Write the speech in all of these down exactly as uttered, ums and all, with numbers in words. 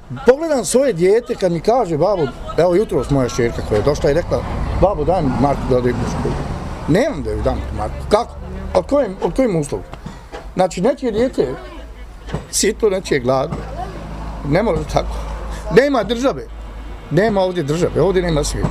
pogledam svoje dijete kad mi kaže babo, evo jutros moja šćerka koja je došla i rekla, babo daj mi Marku da ode u školu. Nemam da ju dam Marku. Kako? Od kojem, od kojem uslovu? Znači, nečije dijete sito, nečije gladno. Ne može tako. Nema države. Nema ovdje države, ovdje nema svijeta.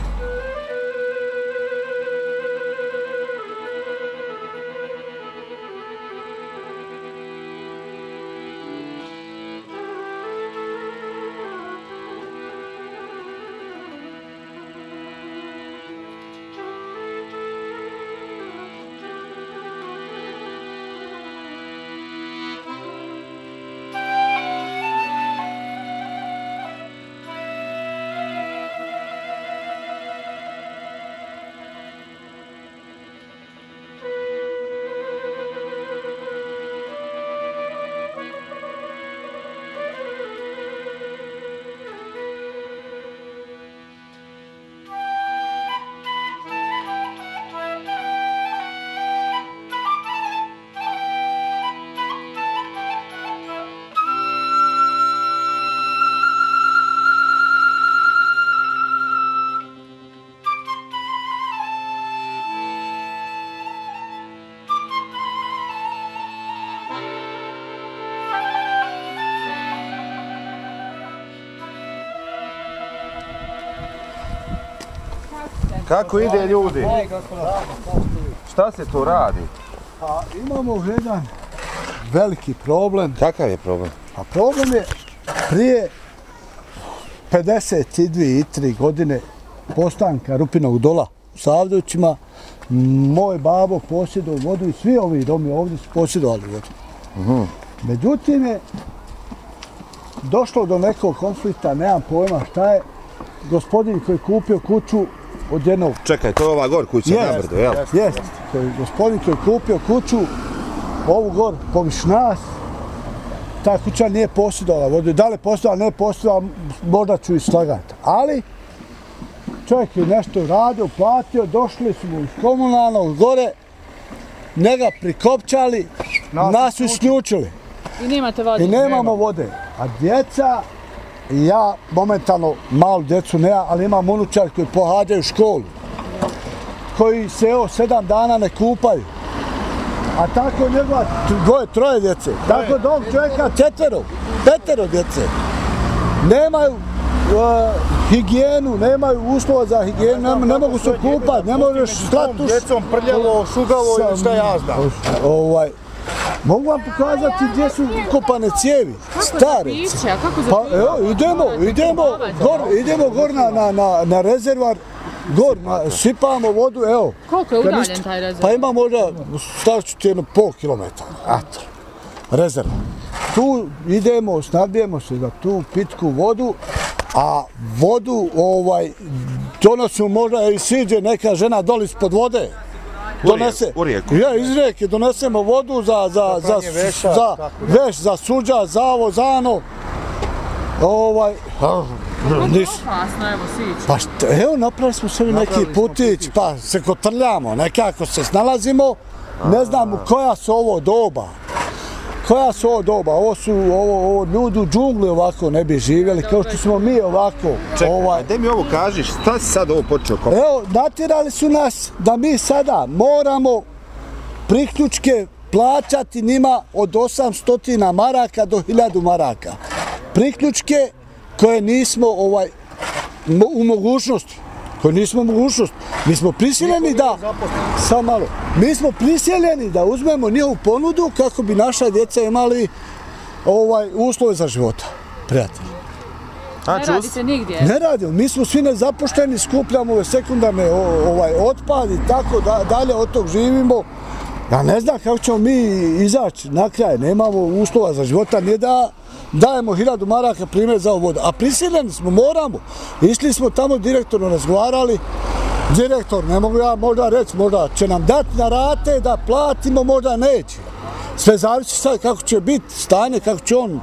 Kako ide ljudi? Šta se tu radi? Pa imamo jedan veliki problem. Kakav je problem? A problem je prije pedeset dvije i tri godine postanka Rupinog dola u Savdovićima, moj babo posjedao vodu i svi ovi domi ovdje su posjedovali vodu. Uh-huh. Međutim je došlo do nekog konflikta, nemam pojma šta je, gospodin koji je kupio kuću od jednog... Čekaj, to je ova gor kuća na brdo, jel? Jest, gospodin koji je kupio kuću, ovu gor poviš nas, ta kuća nije posjedovala vodu. Da li posjedovala, ne posjedovala, možda ću i slagati. Ali, čovjek je nešto radio, platio, došli smo iz komunalnog gore, njega prikopčali, nas su isključili. I nemate vode? I nemamo vode. A djeca, ja momentalno malu djecu ne, ali imam unučar koji pohađaju školu, koji se evo sedam dana ne kupaju. A tako njegova dvoje, troje djece. Tako da ovog čovjeka četvero, petero djece. Nemaju uh, higijenu, nemaju uslova za higijenu, ne, ne mogu se kupati, ne možeš slati... Djecom prljavo, šugavo ili šta ja znam. Ovaj, mogu vam pokazati gdje su ukopane cijevi, stare. Pa evo, idemo, idemo, gor, idemo gor na, na, na, na rezervar, gor, na, sipamo vodu, evo. Koliko je udaljen taj rezervar? Pa ima možda, stavit ću ti jedno pol kilometra, eto, rezervar. Tu idemo, snabdijemo se za tu pitku vodu, a vodu ovaj, donosimo možda i siđe neka žena doli ispod vode. Donese, u rijeku. Ja, iz rijeke donesemo vodu za, za, za, veša, za veš, za suđa, zavo, zano. Ovaj, nis... opasno, evo, sići. Pa šta, evo, napravili smo sebi neki putić, pa se kotrljamo, nekako se snalazimo. Ne znam koja su ovo doba. Koja su ovo doba? Ovo su ovo, ovo ljudi u džungli ovako ne bi živjeli, kao što smo mi ovako. Čekaj, ovaj. daj mi ovo kažiš, šta si sad ovo počeo kopati? Evo, natjerali su nas da mi sada moramo priključke plaćati njima od osamsto maraka do hiljadu maraka. Priključke koje nismo ovaj, u mogućnosti. Koji nismo u mogućnosti. Mi smo prisiljeni da, samo malo, mi smo prisiljeni da uzmemo njihovu ponudu kako bi naša djeca imali ovaj, uslove za života, prijatelji. Ne radite nigdje? Ne radimo, mi smo svi nezapošteni, skupljamo ove sekundarne ovaj, otpad i tako da, dalje od tog živimo. Ja ne znam kako ćemo mi izaći na kraj, nemamo uslova za života, nije da dajemo hiljadu maraka primjer za ovu vodu. A prisiljeni smo, moramo. Išli smo tamo direktorno razgovarali. Direktor, ne mogu ja možda reći, možda će nam dati na rate da platimo, možda neće. Sve zavisi sad kako će biti stanje, kako će on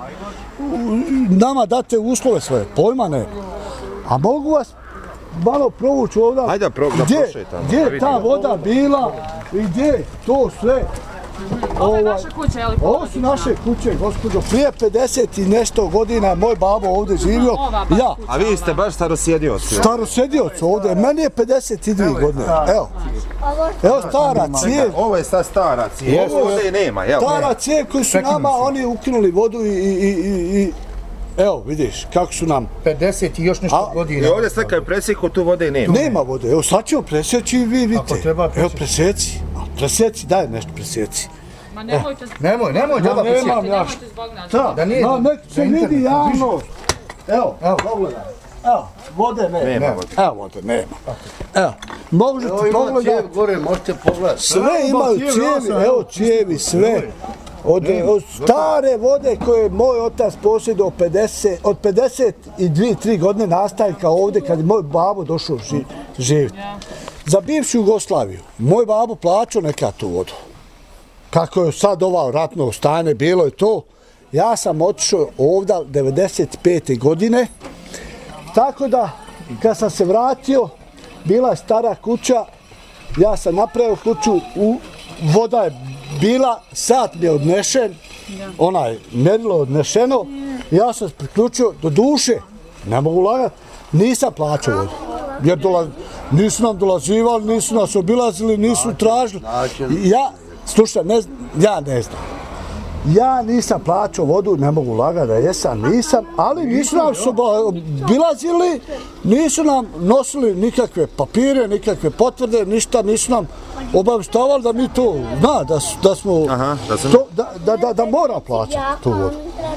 nama dati uslove svoje, pojma ne. A mogu vas malo provući ovdje, Ajde, pro, da gdje, gdje je ta voda bila i gdje to sve. Ovo je vaša kuća, je li? Ovo su naše kuće, gospođo. Prije pedeset i nešto godina moj babo ovdje živio. Ja. A vi ste baš starosjedioci. Starosjedioc ovdje. Meni je pedeset dvije godine. Evo. Evo stara cijev. Ovo je sad stara cijev. Ovo ovdje nema, jel? Stara cijev koji su nama, oni ukinuli vodu i... i, i, i evo, vidiš, kako su nam... pedeset i još nešto godina. I ovdje sad kad je presjeku, tu vode nema. Nema vode, evo sad ćemo presjeći i vi vidite. Evo presjeci, presjeci, daj nešto presjeci. Ma nemojte... Nemoj, nemoj, treba presjeti. Nemam ja što. Da, nek se vidi javnost. Evo, evo, pogledaj. Evo, vode nema. Nema vode. Evo vode, nema. Evo, možete pogledati. Gore, možete pogledati. Sve imaju cijevi, evo cijevi, sve. Od, od stare vode koje je moj otac posjedao od pedeset dvije tri godine nastavnika ovdje kad je moj babo došao ži, živjeti. Za bivšu Jugoslaviju, moj babo plaćao neka tu vodu. Kako je sad ova ratno stanje bilo i to, ja sam otišao ovdje devedeset pete godine, tako da kad sam se vratio, bila je stara kuća, ja sam napravio kuću, u, voda je bila, sat mi je odnešen, onaj merilo odnešeno, ja sam se priključio do duše, ne mogu lagati, nisam plaćao vodu. Jer dola, nisu nam dolazivali, nisu nas obilazili, nisu tražili. Ja, slušaj, ne, ja ne znam. Ja nisam plaćao vodu, ne mogu lagati da jesam, nisam, ali nisu nam se obilazili, nisu nam nosili nikakve papire, nikakve potvrde, ništa, nisu nam obavištavali da mi to zna, da, da smo, Aha, da, sam... to, da, da, da, da moram plaćati tu vodu.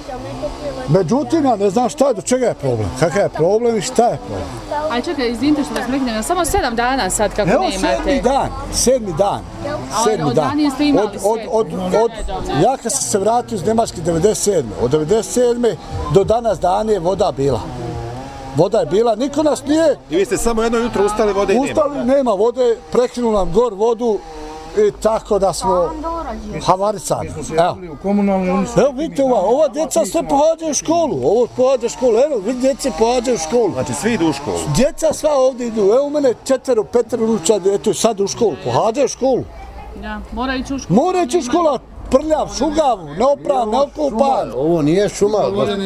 Međutim, ja ne znam šta je, do čega je problem, kakav je problem i šta je problem. Aj čekaj, izvinite što vas prekinem, samo sedam dana sad kako Evo, ne imate. Evo sedmi dan, sedmi dan. A od ranije ste imali sve? Od, od, od, od, ja kad sam se vratio iz Njemačke devedeset sedme. Od devedeset sedme do danas dan je voda bila. Voda je bila, niko nas nije... I vi ste samo jedno jutro ustali, vode i nema? Ustali, nema vode, prekinuli nam gor vodu i tako da smo havaricani. Evo. Evo vidite ova, ova djeca sve pohađaju školu, ovo pohađaju školu, evo vidite djece pohađaju školu. Znači svi idu u školu? Djeca sva ovdje idu, evo u mene četvero, petero unučad, eto sad u školu, pohađaju školu. Ja, mora ići u školu. Mora ići u školu, prljav, šugav, neopran, neokupan. Ovo nije šuma,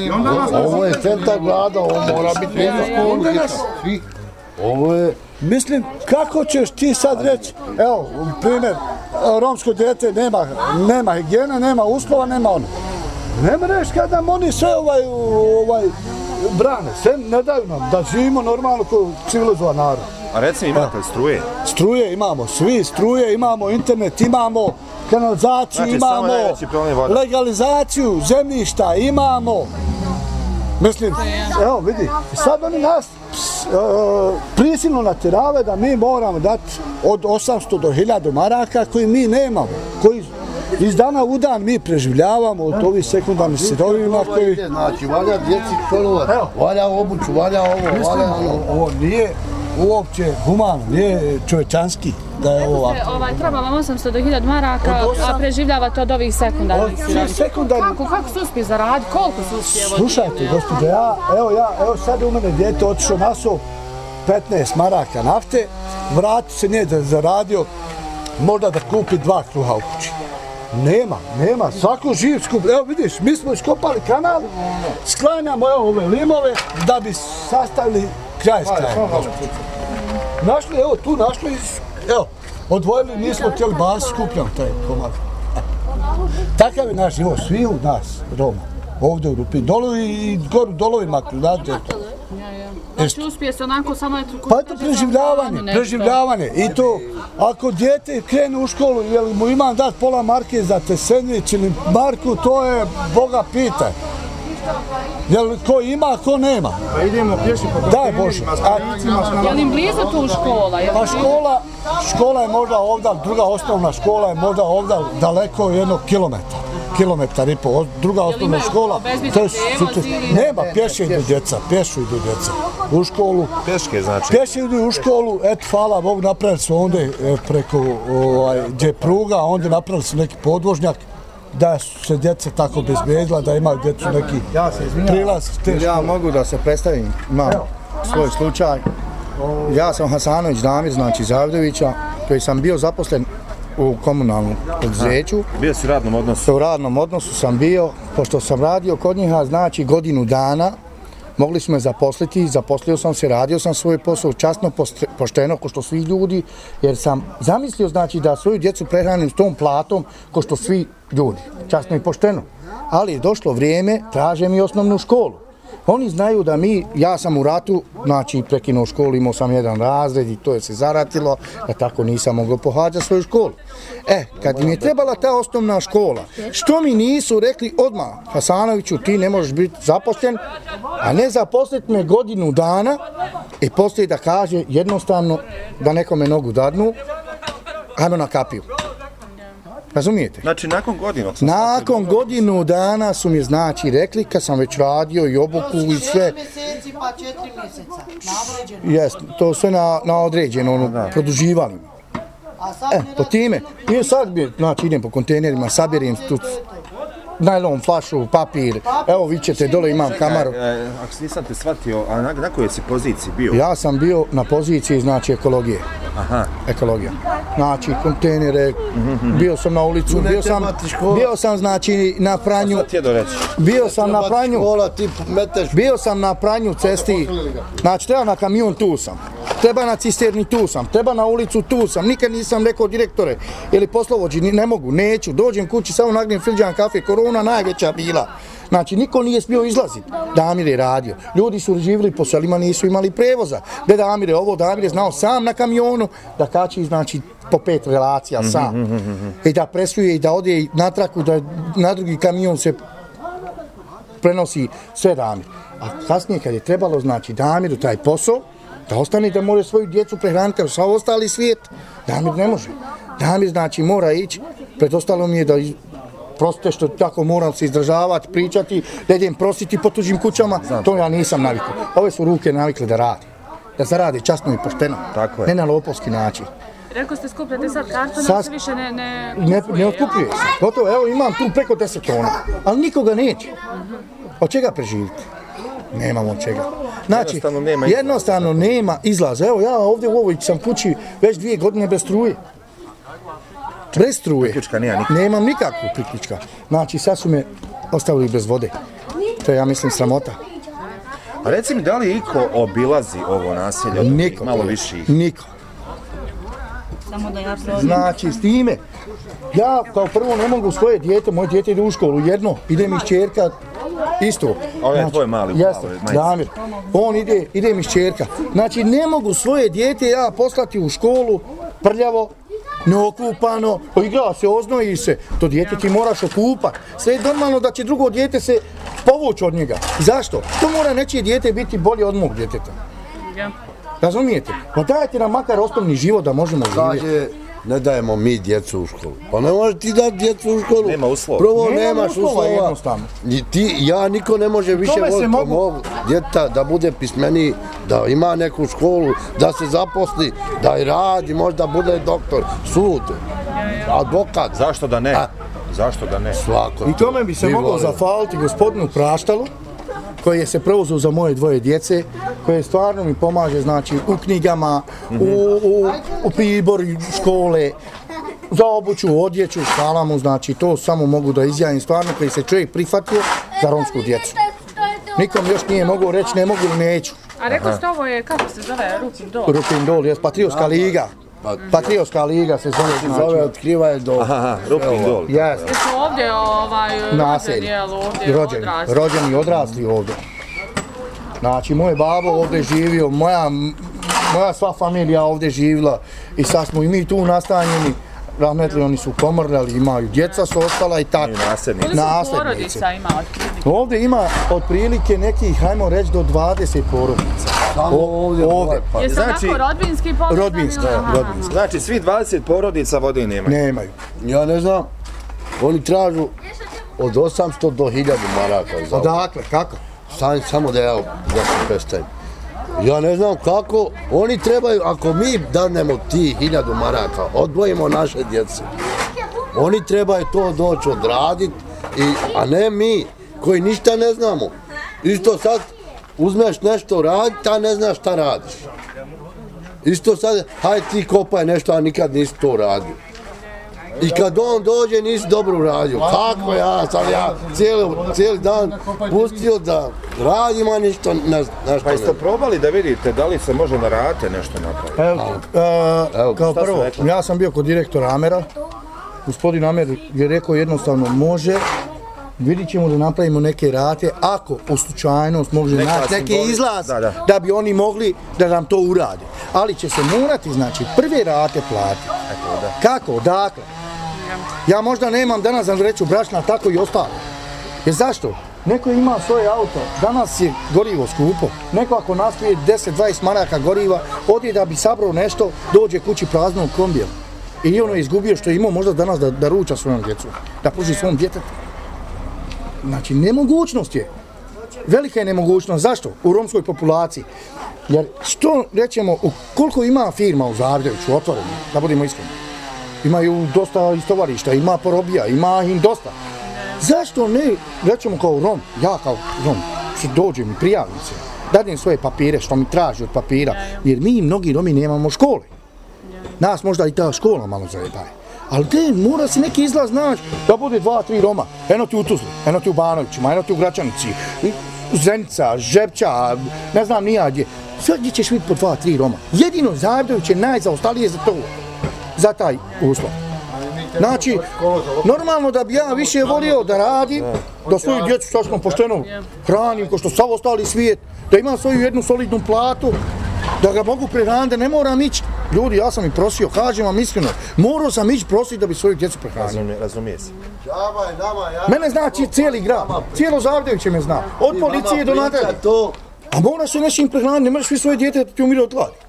ovo je centar grada, ovo mora biti jedno školu. Ovo je... Mislim, kako ćeš ti sad reći, evo, primjer, romsko djete nema, nema higijene, nema uslova, nema ono. Ne reći kad nam oni sve ovaj, ovaj, brane, sve ne daju nam da živimo normalno kao civilizovan narod. A recimo imate li struje? Struje imamo, svi struje imamo, internet imamo, kanalizaciju znači, imamo, legalizaciju zemljišta imamo. Mislim, evo vidi, sad oni nas uh, prisilno natjerave da mi moramo dati od osamsto do hiljadu maraka koji mi nemamo, koji iz dana u dan mi preživljavamo od ovih sekundarnih sirovina koji... Znači, valja djeci školovati, valja obuću, valja ovo, valja ono. Ovo nije uopće humano, nije čovečanski da je ovo ovako. Ovaj, treba vam osamsto do hiljadu maraka, a preživljavate od ovih sekundarnih sirovina. Kako, kako su uspije zaraditi? Koliko su uspije? Slušajte, gospođo, ja, evo ja, evo sad u mene djete otišao naso petnaest maraka nafte, vrati se nije da zaradio, možda da kupi dva kruha u kući. Nema, nema, svako živ skup, evo vidiš, mi smo iskopali kanal, sklanjamo evo ove limove da bi sastavili kraj s krajem. Našli, evo tu našli, evo, odvojili, nismo htjeli bas, skupljamo taj komad. Takav je naš život, svi u nas, Roma, ovdje u Rupi, dolu i goru dolovima, znate to. Znači uspije se onako samo... Pa to preživljavanje, preživljavanje. I to, ako dijete krene u školu, jel mu imam dat pola marke za te sendvič ili marku, to je Boga pitaj. Jel ko ima, ko nema. Pa idemo pješi po daj Bože. Je li im blizu tu škola? Pa škola, škola je možda ovdje, druga osnovna škola je možda ovdje daleko jednog kilometra. Kilometar i pol, druga osnovna škola. Nema, pješe idu djeca, pješu idu djeca u školu. Pješke znači? Pješe idu u školu, eto, hvala Bogu, napravili su ondje preko gdje je pruga, ondje napravili su neki podvožnjak, da su se djeca tako bezbjedila, da imaju djecu neki prilaz. Ja mogu da se predstavim, imam svoj slučaj. Ja sam Hasanović Damir, znači iz Avdovića, koji sam bio zaposlen u komunalnom preduzeću. Bio si u radnom odnosu? U radnom odnosu sam bio, pošto sam radio kod njih, znači godinu dana, mogli smo me zaposliti, zaposlio sam se, radio sam svoj posao časno, pošteno, ko što svi ljudi, jer sam zamislio znači da svoju djecu prehranim s tom platom, ko što svi ljudi, časno i pošteno. Ali je došlo vrijeme, traže mi osnovnu školu. Oni znaju da mi, ja sam u ratu, znači prekinuo školu, imao sam jedan razred i to je se zaratilo, da tako nisam mogao pohađati svoju školu. E, kad im je trebala ta osnovna škola, što mi nisu rekli odmah, Hasanoviću, ti ne možeš biti zaposlen, a ne zaposliti me godinu dana i poslije da kaže jednostavno da nekome nogu dadnu, ajmo na kapiju. Razumijete? Znači, nakon godinu? Nakon godinu dana su mi, znači, rekli, kad sam već radio i obuku i sve... Šest mjeseci pa četiri mjeseca, na određeno. Jest, to sve na, na određeno, ono, produživali. A sad E, po time, i sad bi, znači, idem po kontejnerima, sabirim tu najlon, flašu, papir, evo vi ćete, dole imam kamaru. E, ako nisam te shvatio, a na, na kojoj si poziciji bio? Ja sam bio na poziciji, znači, ekologije. Aha. Ekologija. Znači, kontejnere, bio sam na ulicu, bio sam, bio sam, znači, na pranju, bio sam na pranju, bio sam na pranju cesti, znači, treba na kamion, tu sam, treba na cisterni, tu sam, treba na ulicu, tu sam, nikad nisam rekao direktore ili poslovođi, ne mogu, neću, dođem kući, samo nagnem filđan kafe, korona najveća bila. Znači, niko nije smio izlaziti. Damir je radio. Ljudi su živjeli po selima, nisu imali prevoza. Gde Damir je ovo, Damir je znao sam na kamionu da kači, znači, po pet relacija sam. I da presuje i da ode na traku, da na drugi kamion se prenosi sve Damir. A kasnije, kad je trebalo, znači, Damiru taj posao, da ostane da može svoju djecu prehraniti kao sav ostali svijet, Damir ne može. Damir, znači, mora ići, predostalo mi je da prostite što tako moram se izdržavati, pričati, da idem prostiti po tuđim kućama, to ja nisam navikao. Ove su ruke navikle da radi, da zarade časno i pošteno, ne na lopovski način. Rekao ste skupljate sad kartone, Sad, se više ne, ne, ne, ne otkupljuje se. Gotovo, evo imam tu preko deset tona, ali nikoga neće. Od čega preživiti? Nemamo od čega. Znači, jednostavno nema, jednostavno nema izlaza. Evo ja ovdje u ovoj sam kući već dvije godine bez struje. Bez struje. Nemam nikakvu priključka. Znači, sad su me ostavili bez vode. To je, ja mislim, sramota. A reci mi, da li iko obilazi ovo naselje? Niko. Malo više ih? Niko. Znači, s time, ja kao prvo ne mogu svoje dijete, moje dijete ide u školu, jedno, ide mi čerka, isto. Ovo je tvoj mali u Jeste, Damir. On ide, ide mi čerka. Znači, ne mogu svoje dijete ja poslati u školu prljavo, neokupano, igra se, oznoji se, to dijete ti moraš okupat. Sve je normalno da će drugo dijete se povući od njega. Zašto? To mora nečije dijete biti bolje od mog djeteta. Razumijete? Pa dajte nam makar osnovni život da možemo živjeti. Ne dajemo mi djecu u školu. Pa ne možeš ti dati djecu u školu. Nema uslova. Prvo nemaš uslova. Ti, ja, niko ne može više voliti po mog djeta da bude pismeniji, da ima neku školu, da se zaposli, da i radi, možda bude doktor, sud, advokat. Zašto da ne? Zašto da ne? Svako. I tome bi se moglo zahvaliti gospodinu Praštalu, koji je se preuzeo za moje dvoje djece, koje stvarno mi pomaže, znači, u knjigama, u, u, u pribor škole, za obuću, odjeću, hvala mu, znači, to samo mogu da izjavim stvarno, koji se čovjek prihvatio za romsku djecu. Nikom još nije mogu reći ne mogu ili neću. A rekao ste ovo je, kako se zove, Rupin Dol? Rupin Dol, je Patriotska liga. Patriotska liga se zove, znači. Zove otkrivaje Dol. Aha, Rupin Dol. Jeste. Jesu ovdje ovaj, rođeni, jel, ovdje rođeni, odrasli? rođeni i odrasli ovdje. Znači, moj babo ovdje živio, moja, moja sva familija ovdje živila i sad smo i mi tu nastanjeni. Rahmetli, oni su pomrljali, imaju djeca su ostala i tako. Nasljednici. Koliko su porodica ima otprilike? Ovdje ima otprilike nekih, hajmo reći, do dvadeset porodica. Samo ovdje. Ovdje. Jeste Znači, onako rodbinski povezani? Rodbinski, rodbinski. Znači, svi dvadeset porodica vode nemaju? Nemaju. Ja ne znam, oni tražu od osamsto do hiljadu maraka. Odakle, kako? Sam, samo da ja da se predstavim. Ja ne znam kako, oni trebaju, ako mi danemo ti hiljadu maraka, odvojimo naše djece, oni trebaju to doći odraditi, a ne mi koji ništa ne znamo. Isto sad uzmeš nešto raditi, a ne znaš šta radiš. Isto sad, hajde ti kopaj nešto, a nikad nisi to radio. I kad on dođe nisi dobro uradio. Kako ja sam ja cijeli, cijeli dan pustio da radim, a ništa ne znam. Pa jeste probali da vidite da li se može na rate nešto napraviti? Evo, a, kao prvo, ja sam bio kod direktora Amera. Gospodin Amer je rekao jednostavno može, vidit ćemo da napravimo neke rate, ako u slučajnost može naći neki izlaz da, da. da bi oni mogli da nam to urade. Ali će se morati, znači, prve rate platiti. Kako? Dakle, ja možda nemam danas za vreću brašna, tako i ostalo. Jer zašto? Neko ima svoje auto, danas je gorivo skupo, neko ako naspije deset dvadeset maraka goriva, odi da bi sabrao nešto, dođe kući praznog kombijem. I ono je izgubio što je imao možda danas da, da ruča svojom djecu, da pruži svom djetetu. Znači, nemogućnost je. Velika je nemogućnost. Zašto? U romskoj populaciji. Jer što rećemo, koliko ima firma u Zavljeviću otvoreno, da budemo iskreni. Imaju dosta istovarišta, ima porobija, ima im dosta. Zašto ne, rećemo kao Rom, ja kao Rom, što dođem i prijavim se, dadim svoje papire što mi traži od papira, jer mi mnogi Romi nemamo škole. Nas možda i ta škola malo zajebaje. Ali te, mora si neki izlaz naći da bude dva, tri Roma. Eno ti u Tuzli, eno ti u Banovićima, eno ti u Gračanici, Zenica, Žepča, ne znam nija gdje. Sve gdje ćeš vidjeti po dva, tri Roma. Jedino Zavljević je najzaostalije za to, za taj uslov. Znači, normalno da bi ja više volio da radim, da svoju djecu sasvim pošteno hranim, ko što sav ostali svijet, da imam svoju jednu solidnu platu, da ga mogu prehraniti, da ne moram ići. Ljudi, ja sam i prosio, kažem vam iskreno, morao sam ići prositi da bi svoju djecu prehranio. Razumije se. Mene znači cijeli grad, cijelo Zavljeviće me zna, od policije do nadalje. A moraš se nešim prehraniti, ne možeš vi svoje djete da ti umire od gladi.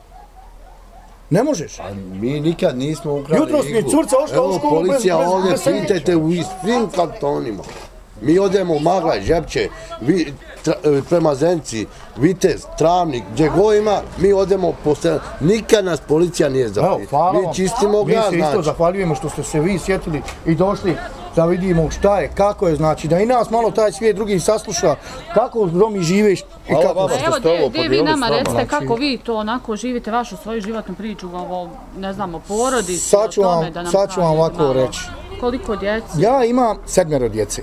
Ne možeš. A mi nikad nismo ukrali jutros mi je curca ošla u školu. Evo, policija ovdje, pitajte u svim kantonima. Mi odemo u Maglaj, Žepče, vi, tra, prema Zenci, Vitez, Travnik, gdje go ima, mi odemo po stranu. Nikad nas policija nije zapitala. Mi čistimo grad, znači. Mi se isto zahvaljujemo što ste se vi sjetili i došli da vidimo šta je, kako je, znači da i nas malo taj svijet drugi sasluša, kako Romi živeš i kako... Evo, gdje, gdje vi nama recite kako vi to onako živite, vašu svoju životnu priču, ovo, ne znamo, porodici, o tome da nam sad ću vam ovako reći. Koliko djece? Ja imam sedmero djece.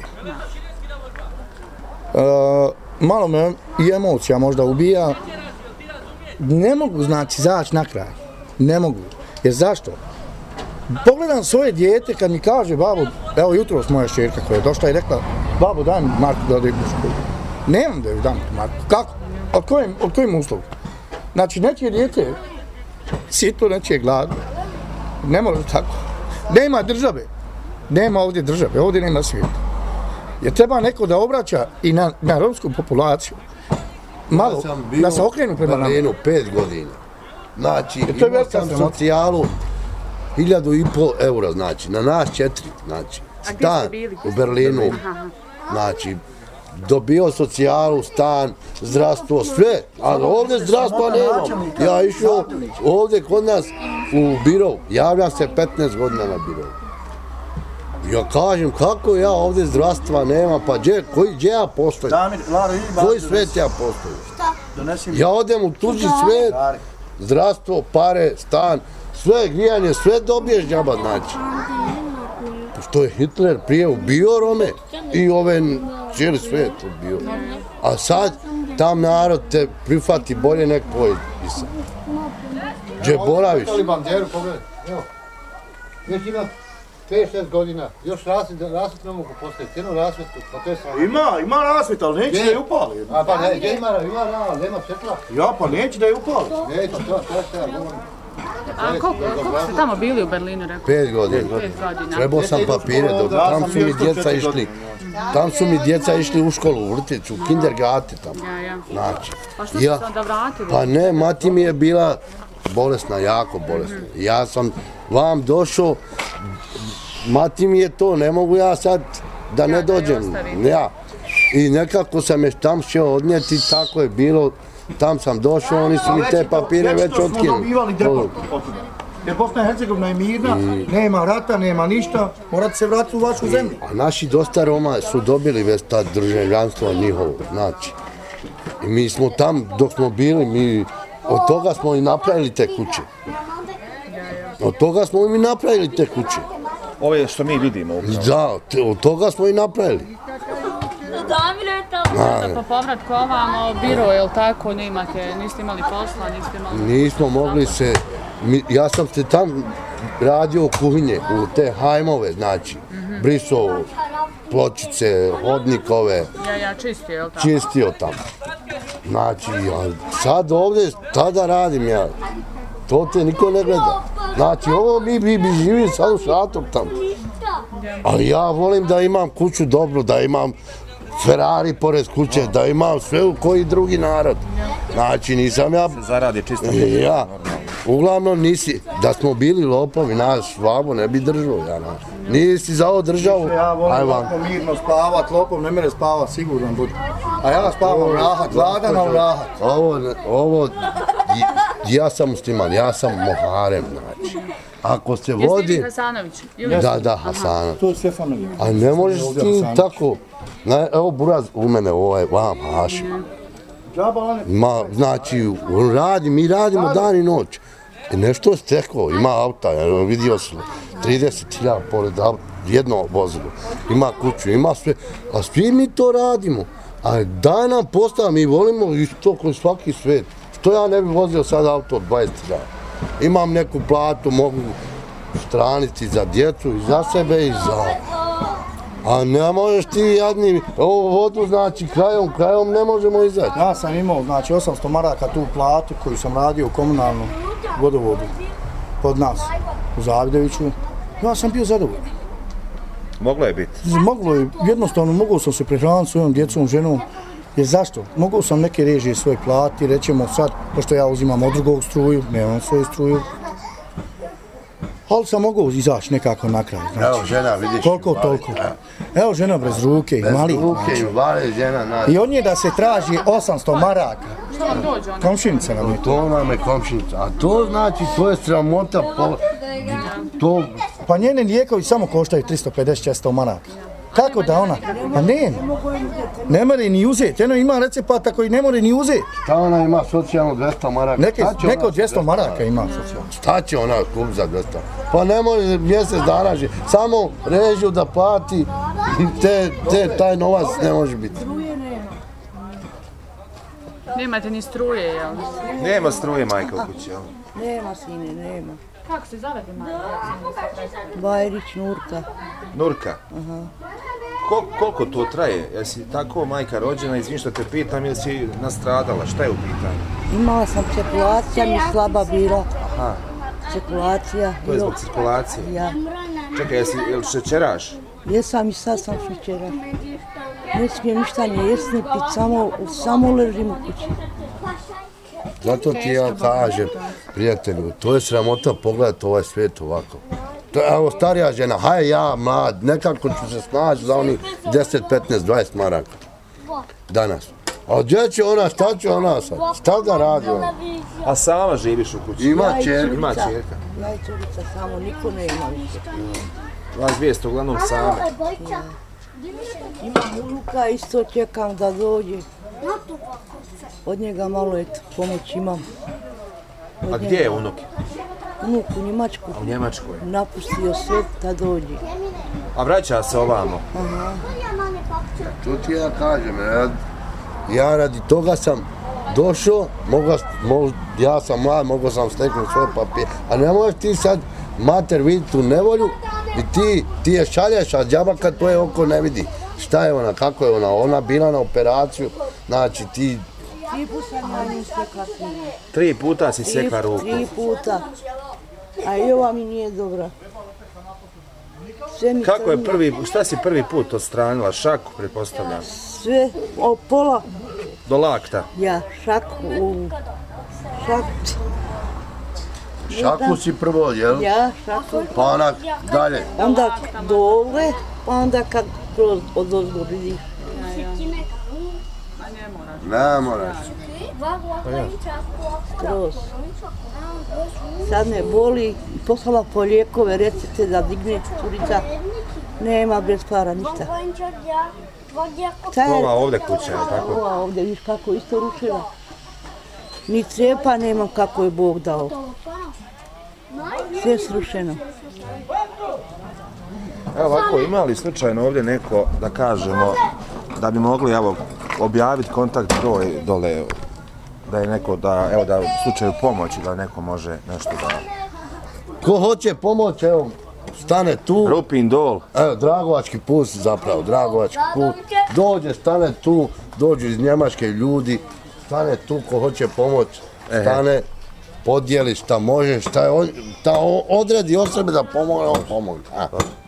E, malo me i emocija možda ubija. Ne mogu, znači, zaći na kraj. Ne mogu. Jer zašto? Pogledam svoje dijete kad mi kaže, babo, evo jutros moja šćerka koja je došla i rekla, babo, daj mi Marku da ode u školu. Nemam da ju dam Marku. Kako? Od kojim, od kojim uslovu? Znači, nečije dijete sito, nečije gladno. Ne može tako. Nema države. Nema ovdje države, ovdje nema svijeta. Jer treba neko da obraća i na, na romsku populaciju. Malo, ja da se okrenu prema nama. Berlinu pet godina. Znači, imao sam socijalu hiljadu i pol eura, znači, na nas četiri, znači. Stan u Berlinu, znači, dobio socijalu, stan, zdravstvo, sve. Ali ovdje zdravstva nema. Ja išao ovdje kod nas u birou, javljam se petnaest godina na birou. Ja kažem, kako ja ovdje zdravstva nema, pa gdje, koji, gdje ja postojim? Koji svet ja postojim? Ja odem u tuđi svet, zdravstvo, pare, stan, sve grijanje, sve dobiješ džaba, znači. Što je Hitler prije ubio Rome i ove cijeli svijet ubio. A sad tam narod te prihvati bolje nek tvoj pisan. Gdje boraviš? pet šest godina, još rasvjet, rasvjet ne mogu postaviti, jednu rasvjetku, pa to je sva... Ima, ima rasvjet, ali neće da je upali. A pa ne, gdje ima, ima, nema svjetla. Ja, pa neće da je upali. Neće, to, to što ja govorim. A koliko, koliko ste tamo bili u Berlinu, rekao? Pet godina. Pet godina. Trebao sam papire, tam su mi djeca išli. Tam su mi djeca išli u školu, u vrtić, u kindergarten tamo. Ja, ja. Znači. Pa što ste se onda vratili? Pa ne, mati mi je bila bolesna, jako bolesna. Ja sam vam došao, mati mi je to, ne mogu ja sad da ne dođem. Ja. I nekako sam je tam šeo odnijeti, tako je bilo. Tam sam došao, oni su mi te papire već otkinuli. Smo dobivali depo. Jer Bosna i Hercegovina je mirna, nema rata, nema ništa, morate se vratiti u vašu zemlju. A naši dosta Roma su dobili već ta državljanstvo njihovo, znači. I mi smo tam, dok smo bili, mi od toga smo i napravili te kuće. Od toga smo i napravili te kuće. Ove što mi vidimo upravo. Da, od toga smo i napravili. Po povratku ovamo, biro, jel tako, nemate, niste imali posla, niste imali... Nismo mogli se, ja sam se tam radio u kuhinje, u te hajmove, znači, brisao pločice, hodnikove. Ja, ja, čistio, jel tako? Čistio tamo. Znači, sad ovdje, tada radim ja. To te niko ne gleda. Znači, ovo mi bi živili sad u šatom tamo. Ali ja volim da imam kuću dobro, da imam Ferrari pored kuće, da imam sve u koji drugi narod. Znači, nisam ja... Zaradi čisto. Ja. Uglavnom nisi, da smo bili lopovi, naš Švabo ne bi držao, ja naš. Nisi za ovo državu, ja volim ovako mirno spavat, lopov ne mere spavat, sigurno budu. A ja spavam rahat, gladan, ali rahat. Ovo, ovo, ja sam musliman, ja sam moharem, znači. Ako se vodi... Jeste vi Hasanović? Da, da, Hasanović. To je sve familija. A ne možeš ti tako... Evo Buraz u mene, ovo je vam Hašim. Ma, znači, on radi, mi radimo dan i noć. Nešto je steklo, ima auta, vidio sam, trideset hiljada pored auta, jedno vozilo. Ima kuću, ima sve, a svi mi to radimo. A daj nam postav, mi volimo isto kroz svaki svet. Što ja ne bi vozio sad auto od dvadeset hiljada? Imam neku platu, mogu straniti za djecu i za sebe i za... A ne možeš ti jadni, ovo vodu znači krajom, krajom ne možemo izaći. Ja sam imao znači osamsto maraka tu platu koju sam radio u komunalnom vodovodu kod nas u Zavidoviću. Ja sam bio zadovoljan. Moglo je biti? Moglo je, jednostavno mogao sam se prehraniti svojom djecom, ženom. Jer zašto? Mogao sam neke režije svoje plati, rećemo sad, pošto ja uzimam od drugog struju, nemam svoju struju. Ali sam mogao izaći nekako na kraj. Evo žena, vidiš. Koliko, toliko. Evo žena bez ruke i mali. Bez ruke i vale žena. I od nje da se traži osamsto maraka. Što vam dođe ona? Komšinica nam je to. To nam je komšinica. A to znači, to je sramota. To... Pa njene lijekovi samo koštaju tristo pedeset do četiristo maraka. Kako da ona? Pa nema. Ne more ni uzeti. Eno ima recepata koji ne more ni uzeti. Šta ona ima socijalno dvjesto maraka? Neko dvjesto maraka ima socijalno. Šta će ona kup za dvjesto? Pa ne može mjesec dana živi. Samo režiju da plati, taj novac ne može biti. Nemate ni struje, jel? Nema struje, majka, u kući, jel? Nema, sine, nema. Kako se zove majka? Bajrić Nurka. Nurka? Aha. Koliko to traje? Jesi tako majka rođena, izvim što te pitam, jel si nastradala? Šta je u pitanju? Imala sam cirkulacija, mi slaba bila. Aha. Cirkulacija. To je zbog cirkulacije? Ja. Čekaj, jesi, jel šećeraš? Jesam i sad sam šećeraš. Ne smijem ništa ni jest, ni pit, samo, samo ležim u kući. Zato ti ja kažem, prijatelju, to je sramota pogledati ovaj svijet ovako. Evo, starija žena, haj ja, mlad, nekako ću se snaći za onih deset, petnaest, dvadeset maraka. Danas. A gdje će ona, šta će ona sad? Šta da radi ona? A sama živiš u kući? Ima čerka. Ima čerka. Ja i curica samo, niko ne ima više. Vas dvije ste uglavnom same. Imam unuka, isto čekam da dođe. Od njega malo eto, pomoć imam. A gdje je unuk? Unuk u Njemačku. U Njemačkoj? Napustio sve da dođe. A vraća se ovamo? Aha. To ti ja kažem, ja radi toga sam došao, ja sam mlad, mogao sam steknuti svoj papir, a ne možeš ti sad mater vidjeti tu nevolju i ti, ti je šalješ, a džaba kad tvoje oko ne vidi. Šta je ona, kako je ona, ona bila na operaciju, znači ti... Tri puta na nju sekla sinu. Tri puta si sekla ruku? Tri puta. A i ova mi nije dobra. Kako je prvi, šta si prvi put odstranila? Šaku, pretpostavljam? Sve, od pola. Do lakta? Ja, šaku, u... šaku. Šaku si prvo, jel? Ja, šaku. Pa onak dalje. Onda dole, pa onda kad kroz od ozgo vidiš. Ne moraš. Skroz. Sad me boli, poslala po lijekove, recepte da digne curica. Nema bez para ništa. Ova ovdje kuća, je tako? Ova ovdje, viš kako isto rušila. Ni crepa nemam kako je Bog dao. Sve srušeno. Evo ovako, ima li slučajno ovdje neko, da kažemo, da bi mogli, evo, objaviti kontakt broj dole, da je neko, da, evo, da u slučaju pomoći, da neko može nešto da... Ko hoće pomoć, evo, stane tu. Rupin dol. Evo, Dragovački put zapravo, Dragovački put. Dođe, stane tu, dođu iz Njemačke ljudi, stane tu ko hoće pomoć, stane, podijeli šta može, šta je, ta odredi osobe da pomogne, on pomogne.